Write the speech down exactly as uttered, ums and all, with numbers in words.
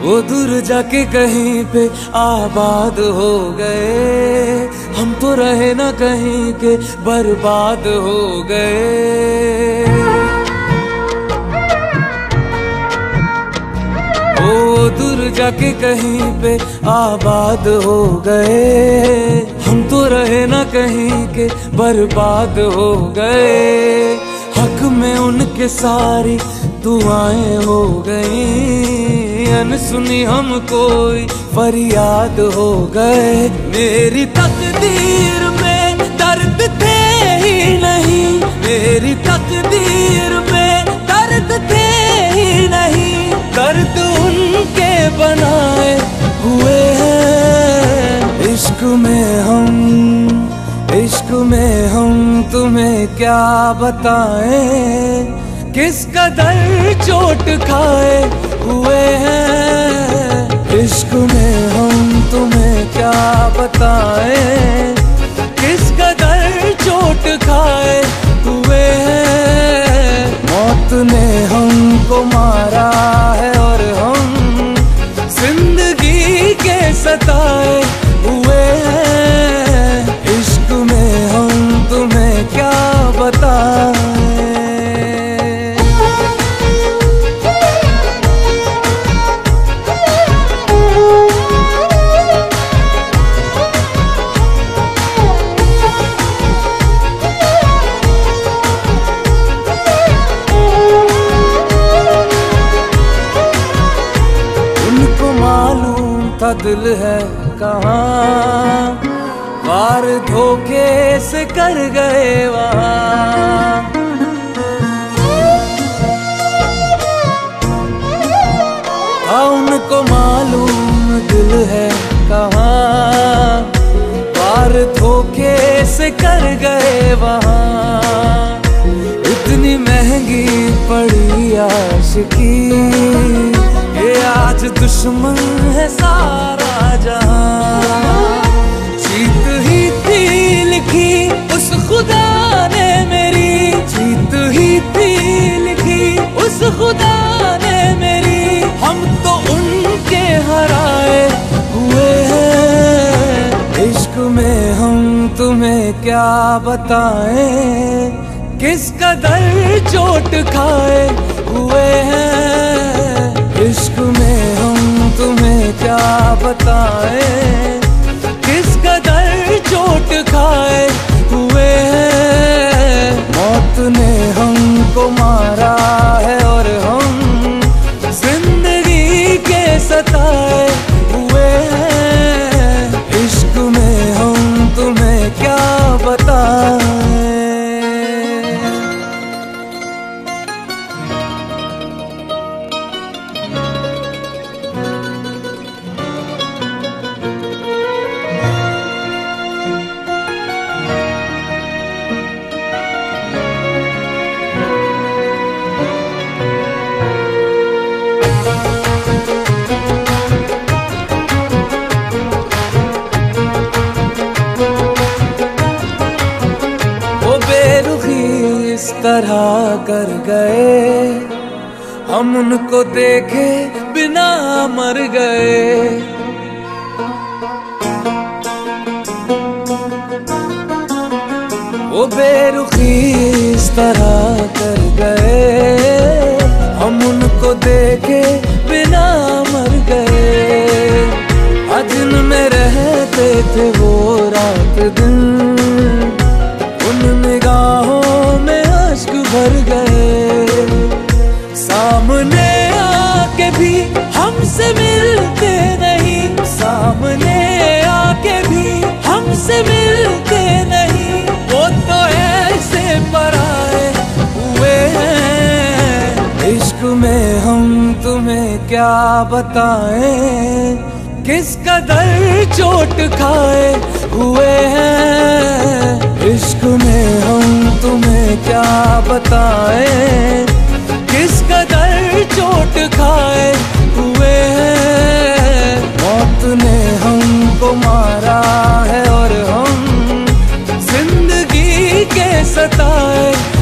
वो दूर जाके कहीं पे आबाद हो गए, हम तो रहे ना कहीं के बर्बाद हो गए। वो दूर जाके कहीं पे आबाद हो गए, हम तो रहे ना कहीं के बर्बाद हो गए। हक में उनके सारी दुआएं हो गई, अनसुनी हम कोई फरियाद हो गए। मेरी तकदीर में दर्द थे ही नहीं, मेरी तकदीर में दर्द थे ही नहीं, दर्द उनके बनाए हुए हैं। इश्क में हम, इश्क में हम तुम्हें क्या बताएं, किस कदर चोट खाए हुए हैं। इश्क में हम तुम्हें क्या बताएं, किस कदर चोट खाए हुए हैं। मौत ने हमको मारा है और हम जिंदगी के सताए हुए हैं। इश्क में हम तुम्हें क्या बताएं। था दिल है कहाँ, वार धोखे से कर गए वहाँ। हाँ उनको मालूम दिल है कहाँ, वार धोखे से कर गए वहाँ। इतनी महंगी पड़ी आशिकी, ये आज दुश्मन है सारा जहां। जीत ही थी लिखी उस खुदा ने मेरी, जीत ही थी लिखी उस खुदा ने मेरी। हम तो उनके हराए हुए हैं। इश्क में हम तुम्हें क्या बताएं, किस कदर चोट खाए हुए हैं। इश्क में हम तुम्हें क्या बताएं, किस कदर चोट खाए हुए हैं। मौत ने हमको मारा है और हम जिंदगी के सताए हुए हैं। इश्क में हम तुम्हें क्या बताएं। इस तरह कर गए, हम उनको देखे बिना मर गए। वो बेरुखी इस तरह कर गए, हम उनको देखे बिना मर गए। अजन में रहते थे वो रात दिन, उन निगाहों में अश्क भर गए। सामने आके भी हमसे मिलते नहीं, सामने आके भी हमसे मिलते नहीं। वो तो ऐसे पराए हुए हैं। इश्क में हम तुम्हें क्या बताएं, किस कदर चोट खाए हुए हैं। इश्क में हम तुम्हें क्या बताएं, किस कदर चोट खाए हुए हैं। मौत ने हमको मारा है और हम जिंदगी के सताए